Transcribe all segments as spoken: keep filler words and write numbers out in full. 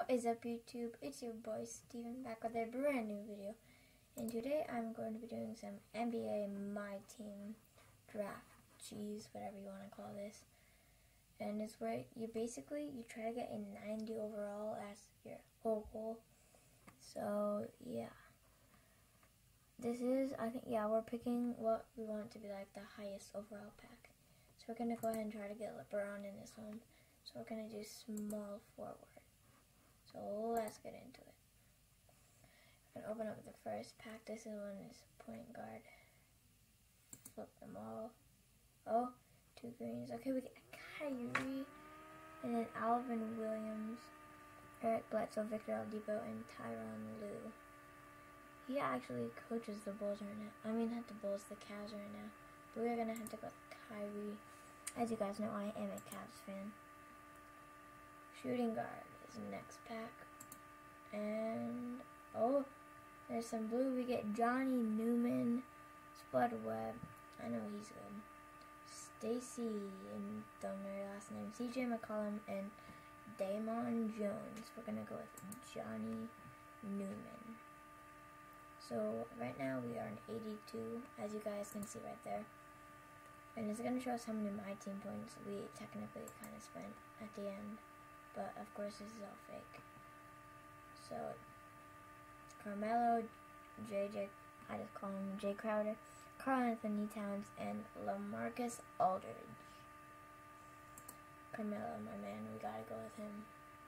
What is up, YouTube? It's your boy Steven back with a brand new video. And today I'm going to be doing some N B A My Team draft, cheese, whatever you want to call this. And it's where you basically you try to get a ninety overall as your whole goal. So yeah, this is I think yeah we're picking what we want to be like the highest overall pack. So we're gonna go ahead and try to get LeBron in this one. So we're gonna do small forward. So let's get into it. I'm gonna open up the first pack. This is one is point guard. Flip them all. Oh, two greens. Okay, we get Kyrie, and then Alvin Williams, Eric Bledsoe, Victor Oladipo, and Tyronn Lue. He actually coaches the Bulls right now. I mean, not the Bulls, the Cavs right now. But we're gonna have to go with Kyrie. As you guys know, I am a Cavs fan. Shooting guard is the next pack. And, oh, there's some blue. We get Johnny Newman, Spud Webb. I know he's good. Stacy, and don't know your last name. C J McCollum and Damon Jones. We're going to go with Johnny Newman. So, right now we are in eighty-two, as you guys can see right there. And it's going to show us how many My Team points we technically kind of spent at the end. But, of course, this is all fake. So, Carmelo, J J, I just call him Jay Crowder, Karl-Anthony Towns, and LaMarcus Aldridge. Carmelo, my man, we gotta go with him.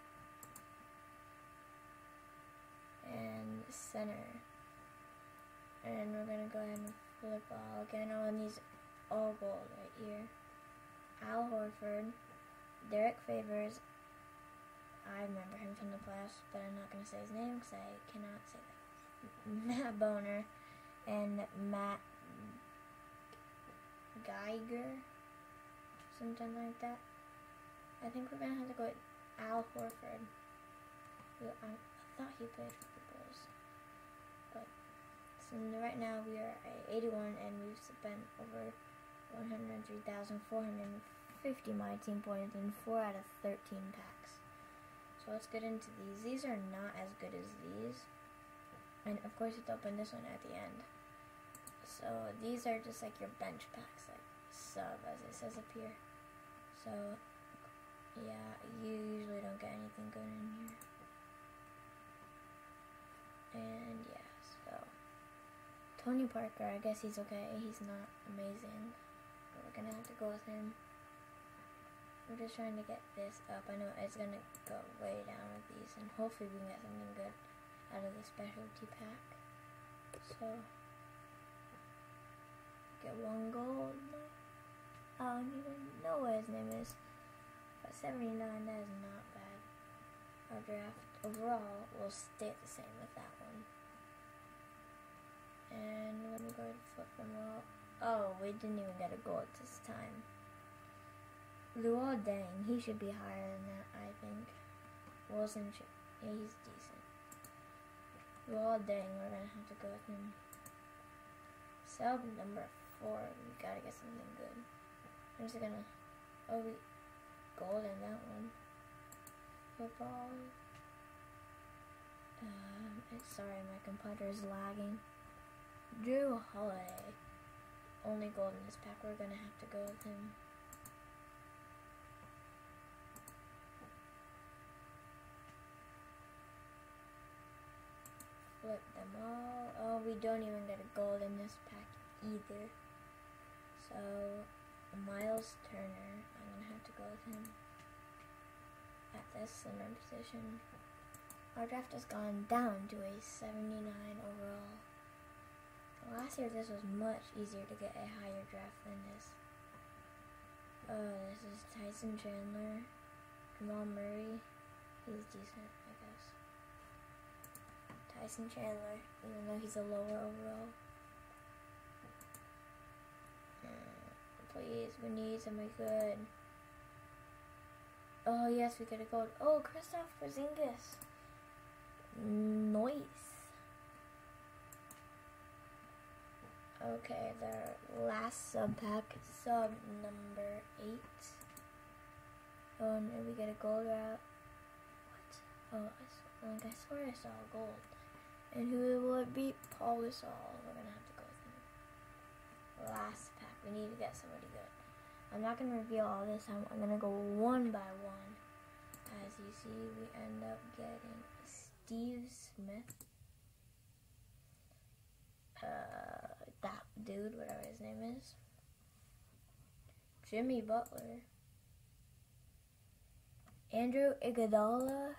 And center. And we're gonna go ahead and flip all again. Oh, and these all gold right here. Al Horford, Derek Favors. I remember him from the playoffs, but I'm not going to say his name because I cannot say that. Matt Boner and Matt Geiger, something like that. I think we're going to have to go with Al Horford. I thought he played for the Bulls. But so right now we are at eighty-one and we've spent over one hundred three thousand four hundred fifty My Team points in four out of thirteen packs. So let's get into these. These are not as good as these. And of course you have to open this one at the end. So these are just like your bench packs, like sub as it says up here. So yeah, you usually don't get anything good in here. And yeah, so Tony Parker, I guess he's okay. He's not amazing, but we're gonna have to go with him. I'm just trying to get this up. I know it's going to go way down with these, and hopefully we can get something good out of the specialty pack. So, get one gold. I don't even know what his name is. But seventy-nine, that is not bad. Our draft overall will stay the same with that one. And when we go to flip them all. Oh, we didn't even get a gold this time. Luol Deng, he should be higher than that, I think. Wilson should, yeah, he's decent. Luol Deng, we're gonna have to go with him. Sub number four, we gotta get something good. I'm just gonna, oh, we, gold in that one. Football. Um, it's, sorry, my computer is lagging. Drew Holiday. Only gold in this pack, we're gonna have to go with him. Flip them all. Oh, we don't even get a gold in this pack either. So, Miles Turner, I'm going to have to go with him at this center position. Our draft has gone down to a seventy-nine overall. Last year this was much easier to get a higher draft than this. Oh, this is Tyson Chandler, Jamal Murray. He's decent, I guess. Tyson Chandler, even though he's a lower overall. Uh, please, we need somebody good. Oh yes, we get a gold. Oh, Kristaps Porzingis. Nice. Okay, the last sub pack, sub number eight. Oh, and we get a gold route. What? Oh, I, saw, like, I swear I saw gold. And who will it be? Paul Gasol. We're going to have to go with him. Last pack. We need to get somebody good. I'm not going to reveal all this. I'm, I'm going to go one by one. As you see, we end up getting Steve Smith. Uh, that dude, whatever his name is. Jimmy Butler. Andrew Iguodala.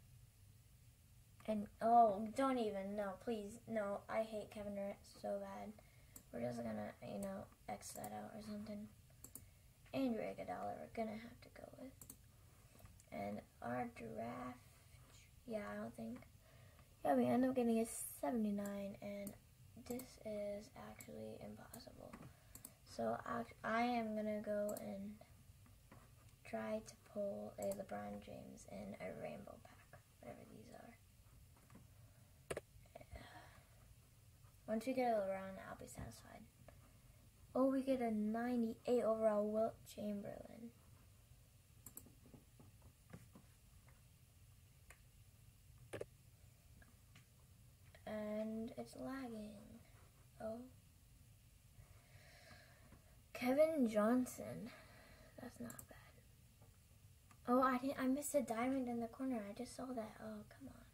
And, oh, don't even, no, please, no, I hate Kevin Durant so bad. We're just gonna, you know, X that out or something. Andrew Iguodala, we're gonna have to go with. And our draft, yeah, I don't think, yeah, we end up getting a seventy-nine, and this is actually impossible. So, I, I am gonna go and try to pull a LeBron James in a rainbow pack, whatever these are. Once we get a LeBron, I'll be satisfied. Oh, we get a ninety-eight overall Wilt Chamberlain. And it's lagging. Oh. Kevin Johnson. That's not bad. Oh, I didn't. I missed a diamond in the corner. I just saw that. Oh, come on.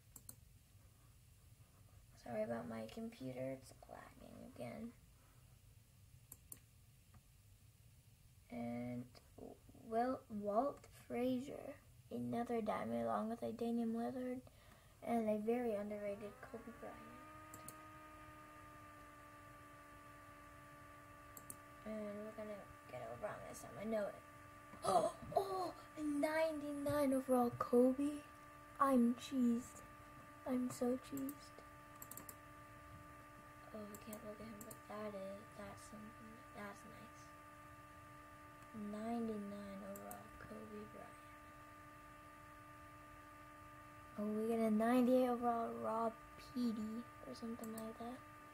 Sorry about my computer, it's lagging again. And Will, Walt Frazier, another diamond along with a Damian Lillard and a very underrated Kobe Bryant. And we're gonna get it LeBron this time, I know it. Oh, oh, a ninety-nine overall Kobe. I'm cheesed. I'm so cheesed. Oh, we can't look at him, but that is, that's something, that's nice. ninety-nine overall, Kobe Bryant. Oh, we get a ninety-eight overall, Rob Peaty, or something like that.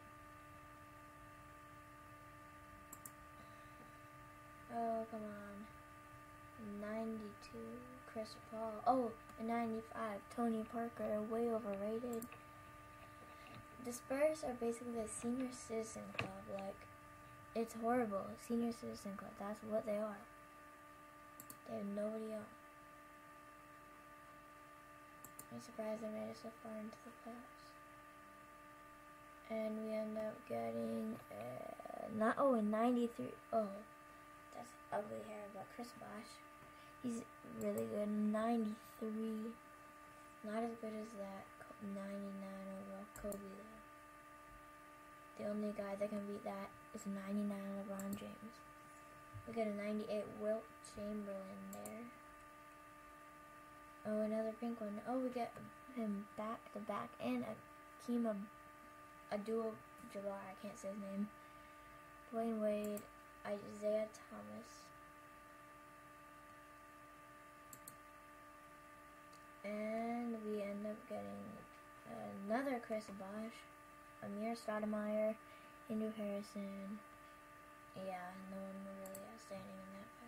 Oh, come on. ninety-two, Chris Paul. Oh, a ninety-five, Tony Parker, way overrated. The Spurs are basically a senior citizen club. Like, it's horrible. Senior citizen club. That's what they are. They have nobody else. I'm surprised they made it so far into the playoffs. And we end up getting uh, not oh a ninety-three. Oh, that's ugly hair. But Chris Bosh, he's really good. ninety-three. Not as good as that ninety-nine overall Kobe though. The only guy that can beat that is a ninety-nine LeBron James. We got a ninety-eight Wilt Chamberlain there. Oh, another pink one. Oh, we get him back to back. And Akeem Abdul-Jabbar, I can't say his name. Dwayne Wade, Isaiah Thomas. And we end up getting another Chris Bosh. Amir Stoudemire, Andrew Harrison. Yeah, no one really outstanding in that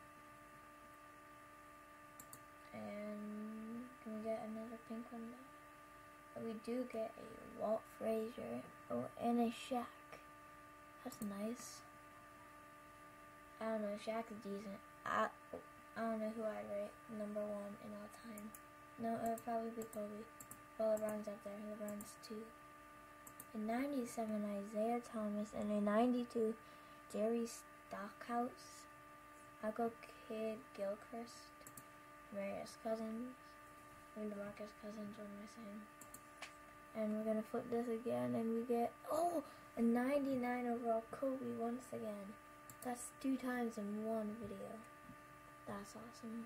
pack. And can we get another pink one now? We do get a Walt Frazier. Oh, and a Shaq. That's nice. I don't know, Shaq's decent. I, I don't know who I'd rate number one in all time. No, it would probably be Kobe. Well, LeBron's up there. LeBron's two. A ninety-seven Isaiah Thomas and a ninety-two Jerry Stockhouse. I'll go Kid Gilchrist, Marius Cousins, and DeMarcus Cousins, what am I saying? And we're gonna flip this again and we get, oh, a ninety-nine overall Kobe once again. That's two times in one video. That's awesome.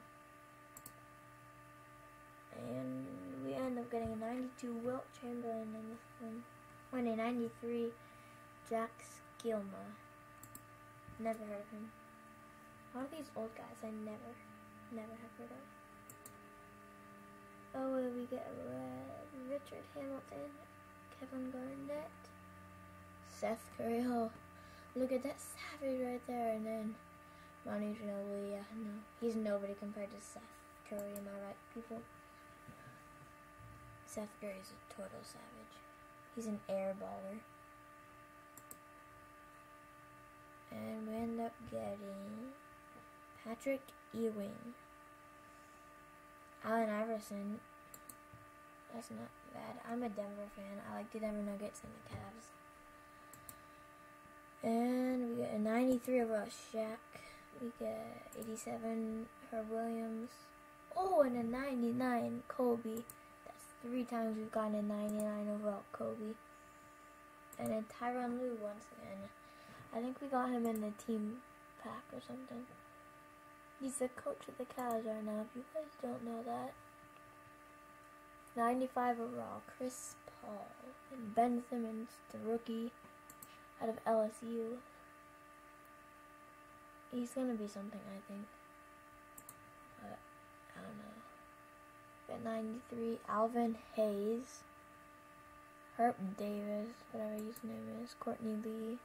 And we end up getting a ninety-two Wilt Chamberlain in this one. When a ninety-three Jack Skilma. Never heard of him. A lot of these old guys I never, never have heard of. Oh, we get uh, Richard Hamilton, Kevin Garnett, Seth Curry. Oh, look at that savage right there. And then Manu Ginobili. Yeah, no, he's nobody compared to Seth Curry. Am I right, people? Seth Curry's a total savage. He's an air baller. And we end up getting Patrick Ewing. Allen Iverson. That's not bad. I'm a Denver fan. I like the Denver Nuggets and the Cavs. And we get a ninety-three of a Shaq. We get eighty-seven Herb Williams. Oh, and a ninety-nine Kobe. That's three times we've gotten a ninety-nine overall Kobe. And then Tyronn Lue once again. I think we got him in the team pack or something. He's the coach of the Cavs right now, if you guys don't know that. ninety-five overall, Chris Paul. And Ben Simmons, the rookie out of L S U. He's going to be something, I think. But, I don't know. At ninety-three, Alvin Hayes. Herb Davis, whatever his name is. Courtney Lee.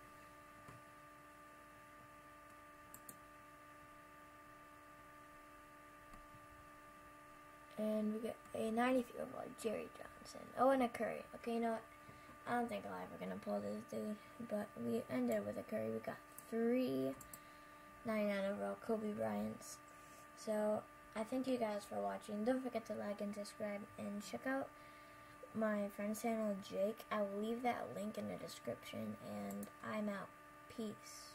And we get a ninety-three overall Jerry Johnson. Oh, and a Curry. Okay, you know what? I don't think I'm ever going to pull this dude. But we ended with a Curry. We got three ninety-nine overall Kobe Bryants. So, I thank you guys for watching. Don't forget to like and subscribe. And check out my friend's channel, Jake. I will leave that link in the description. And I'm out. Peace.